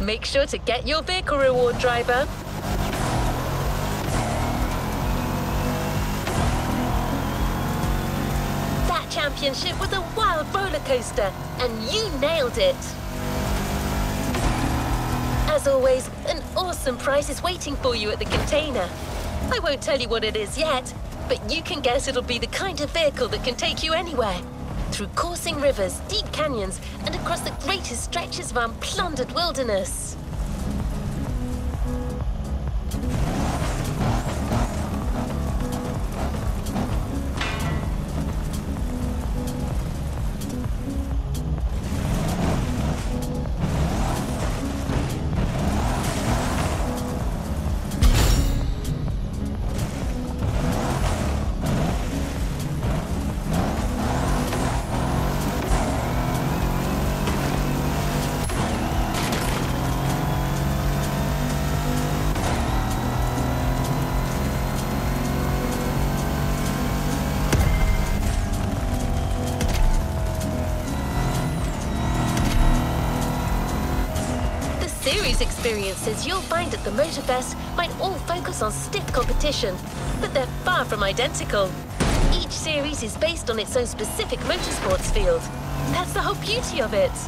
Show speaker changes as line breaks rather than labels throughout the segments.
Make sure to get your vehicle reward, driver. That championship was a wild roller coaster, and you nailed it. As always, an awesome prize is waiting for you at the container. I won't tell you what it is yet, but you can guess it'll be the kind of vehicle that can take you anywhere. Through coursing rivers, deep canyons, and across the greatest stretches of unplundered wilderness. Series experiences you'll find at the Motorfest might all focus on stiff competition, but they're far from identical. Each series is based on its own specific motorsports field. That's the whole beauty of it.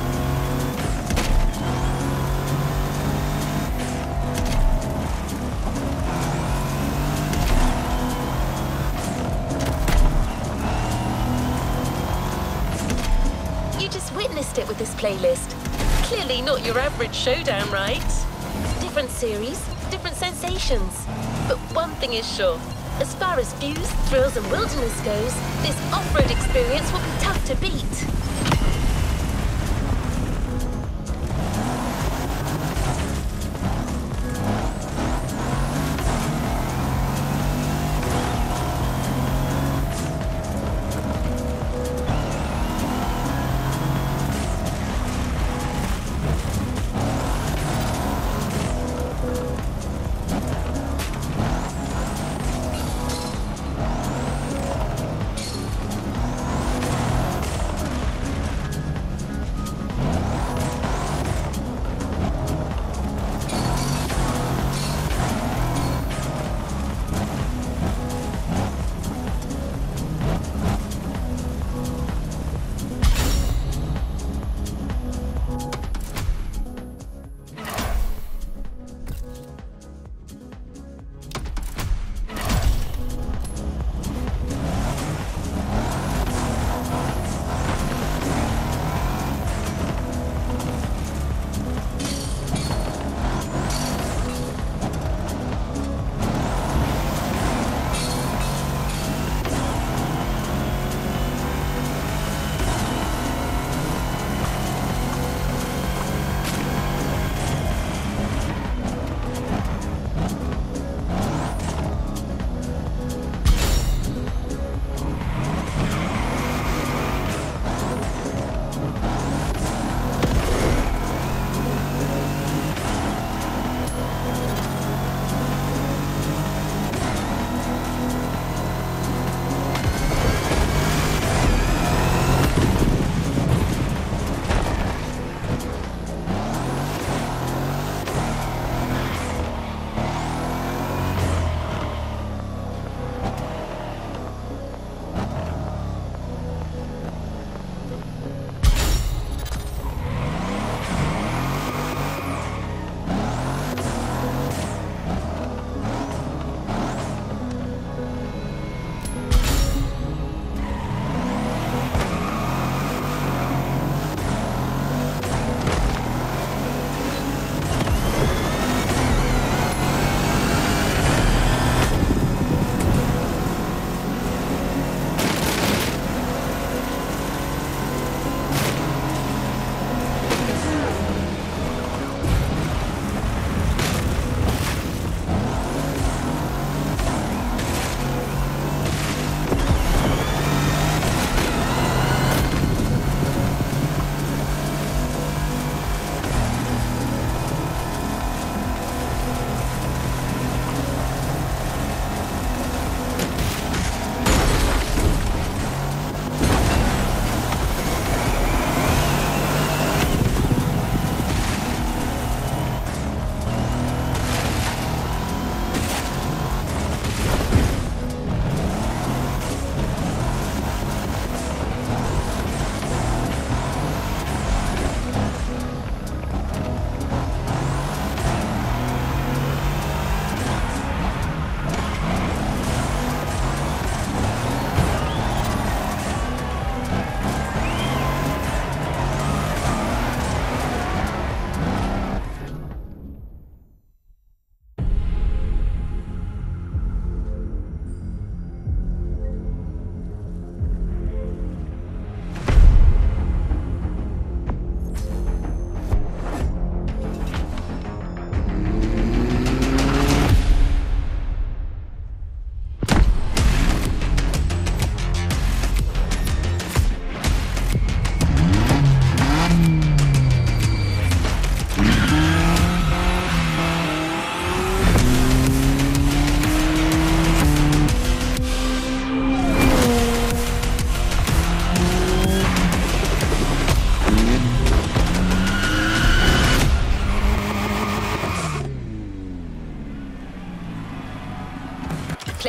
You just witnessed it with this playlist. Clearly not your average showdown, right? Different series, different sensations. But one thing is sure, as far as views, thrills and wilderness goes, this off-road experience will be tough to beat.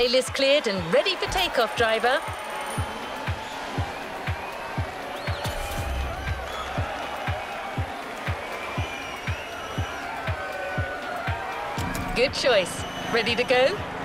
Tail is cleared and ready for takeoff, driver. Good choice. Ready to go?